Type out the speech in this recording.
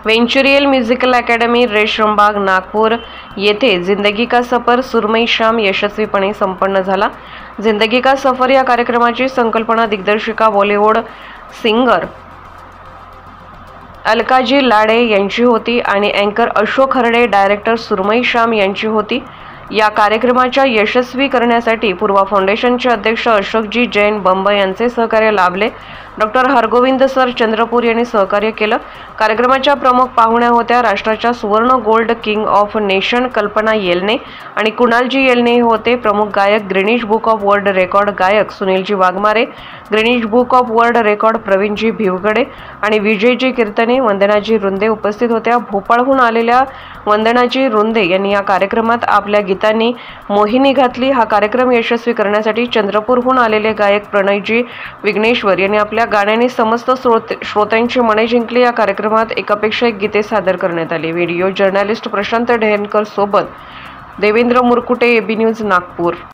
वेंचुरियल musical academy Reshimbagh Nagpur येथे जिंदगी का सफर सुरमई शाम यशस्वीपणे संपन्न झाला। जिंदगी का सफर या कार्यक्रमाची संकल्पना दिग्दर्शिका बॉलिवूड सिंगर अलकाजी लाडे यांची होती आणि अँकर अशोक हरडे, डायरेक्टर सुरमई शाम यांची होती। या कार्यक्रमाच्या यशस्वी करण्यासाठी पूर्वा फाउंडेशनचे अध्यक्ष अशोकजी जैन बंब यांचे सहकार्य लाभले। डॉक्टर हरगोविंद सर चंद्रपूर यांनी सहकार्य केलं। कार्यक्रमाच्या प्रमुख पाहुण्या होत्या राष्ट्राच्या सुवर्ण गोल्ड किंग ऑफ नेशन कल्पना येलने आणि कुणालजी येलने होते। प्रमुख गायक Guinness book of world record गायक Sunilji Waghmare, Guinness book of world record Pravinji Bhivgade आणि विजयजी कीर्तने, वंदनाजी रुंदे उपस्थित होत्या। भोपाळहून आलेल्या वंदनाजी रुंदे यांनी या कार्यक्रमात आपल्या गीतांनी मोहिनी घातली। हा कार्यक्रम यशस्वी करण्यासाठी चंद्रपूरहून आलेले गायक प्रणयजी विघ्नेश्वर यांनी आपल्या गाण्याने समस्त श्रोत्यांची मने जिंकली। या कार्यक्रमात एकापेक्षा एक गीते सादर करण्यात आली। व्हिडिओ जर्नलिस्ट प्रशांत ढेनकर सोबत देवेंद्र मुरकुटे, एबी न्यूज नागपूर।